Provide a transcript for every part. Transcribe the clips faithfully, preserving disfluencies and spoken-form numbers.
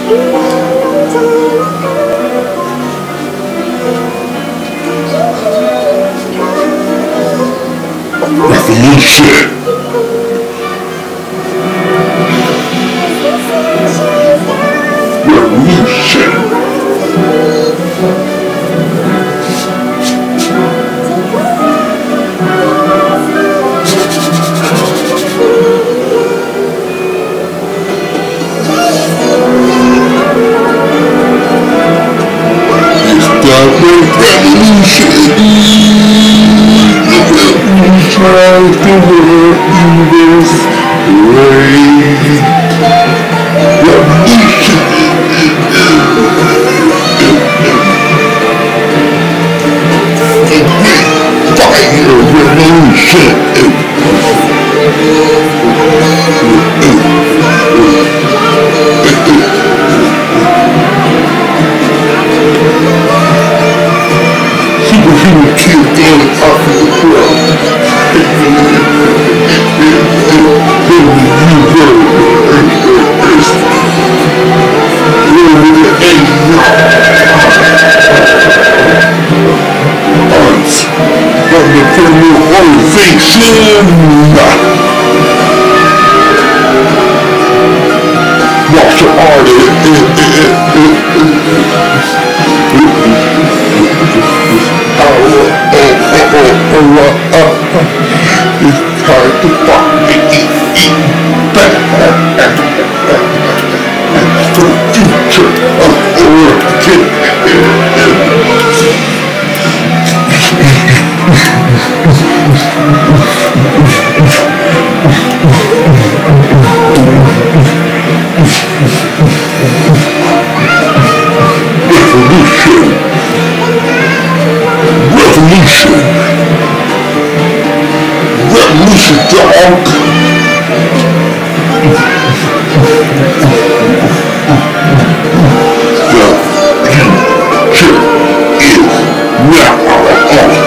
Revolution. Revolution. Tries to work in this way. Revolution. Fire revolution. Superhuman kid down off of the ground. Motivation. Martial artist. It's time to fight back for the future of origin. Revolution. Revolution. Revolution, dog. The future is now on.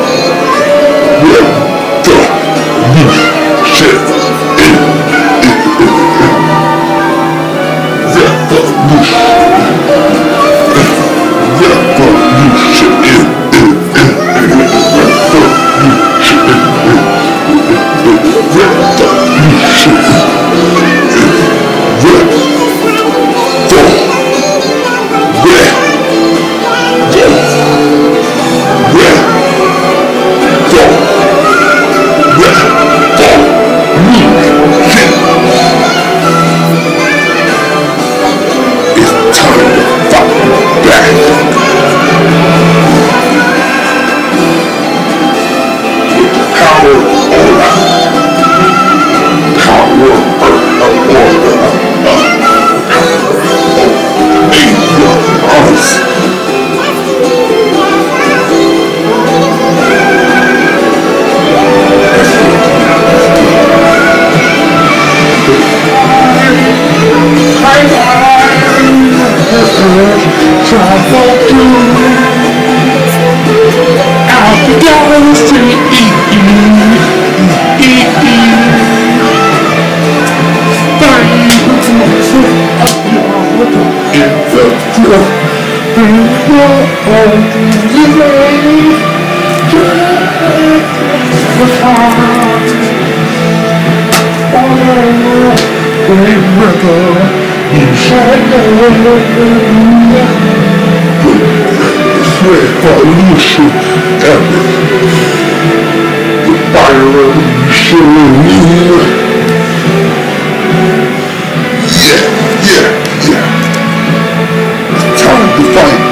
Revolution. The fire revolution. Yeah, yeah, yeah. Time to fight.